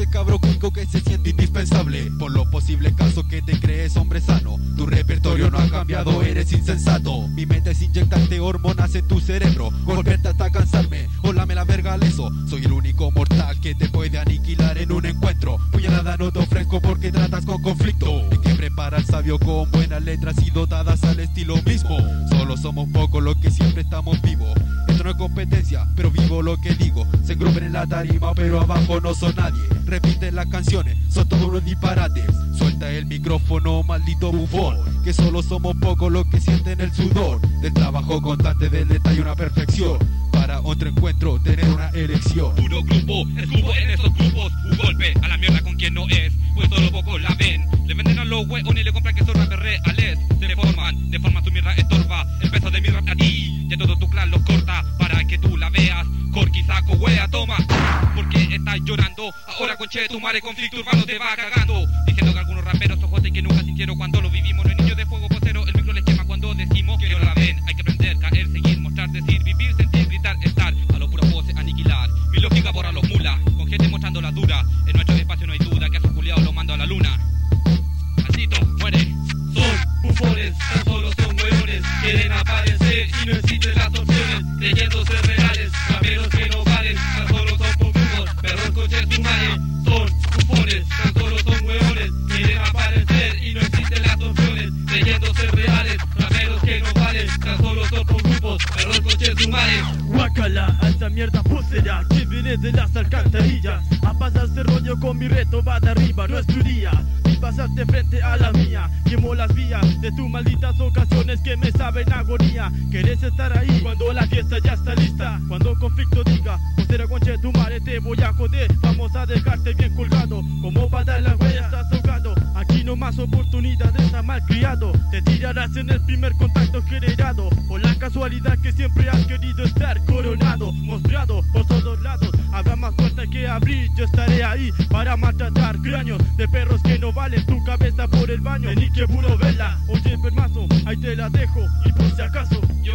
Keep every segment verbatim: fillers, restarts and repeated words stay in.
ese cabro cuico que se siente indispensable. Por lo posible caso que te crees hombre sano, tu repertorio no ha cambiado, eres insensato. Mi mente es inyectarte hormonas en tu cerebro, golpearte hasta cansarme, o lame la verga leso. Soy el único mortal que te puede aniquilar en un encuentro. Puñalada no te ofrezco porque tratas con conflicto. Hay que prepara al sabio con buenas letras y dotadas al estilo mismo. Solo somos pocos los que siempre estamos vivos. Esto no es competencia, pero vivo lo que digo. Se engrupen en la tarima, pero abajo no son nadie. Repiten las canciones, son todos unos disparates. Suelta el micrófono, maldito bufón, que solo somos pocos los que sienten el sudor del trabajo constante, del detalle, una perfección. Para otro encuentro, tener una elección. Puro grupo, escupo en esos grupos. Un golpe a la mierda con quien no es, pues solo pocos la ven. Le venden a los hueones y le compran que son raperos reales. Se deforman, deforman su mierda, estorba el peso de mi rap a ti. Ya todo tu clan los corta para que tú la veas. Corky, saco, wea, toma. Porque estás llorando? Ahora conche tu madre, conflicto urbano te va cagando. Diciendo que algunos raperos ojotes que nunca sintieron cuando lo vivimos. No hay niños de fuego posero, el micro les quema cuando decimos que no la ven. Hay que aprender, caer, seguir, mostrar, decir, vivir, sentir, gritar, estar. A los puros voces aniquilar. Mi lógica borra los mulas, con gente mostrando la dura. En nuestro espacio no hay duda que a sus culiados lo mando a la luna. Maldito, muere. Son bufones, tan solo son hueones. Quieren aparecer y no existen las opciones. Creyéndose reales, raperos que no valen. Tan solo son pocos, perros coches su madre. Son bufones, tan solo son hueones. Quieren aparecer y no existen las opciones. Creyéndose reales, raperos que no valen. Tan solo son grupos, perros coches su madre. Guácala, a esa mierda posera que viene de las alcantarillas. A pasarse rollo con mi reto va de arriba, no es tu día. Y pasaste frente a la mía, quemo las vías de tus malditas ocasiones que me saben agonía. Querés estar ahí cuando la fiesta ya está lista. Cuando conflicto diga, posera conche tu madre te voy a joder. Vamos a dejarte bien colgado, como para dar las huellas estás ahogado. Aquí no más oportunidades a malcriado. Te tirarás en el primer contacto generado. Por la casualidad que siempre has querido estar coronado, mostrado por todos lados. Habrá más puertas que abrir, yo estaré ahí para maltratar cráneos de perros que no valen tu cabeza por el baño. Vení que puro vela, oye permazo, ahí te la dejo y por si acaso. Yo,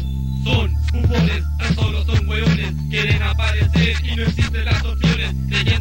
son bufones, tan solo son hueones. Quieren aparecer y no existen las opciones.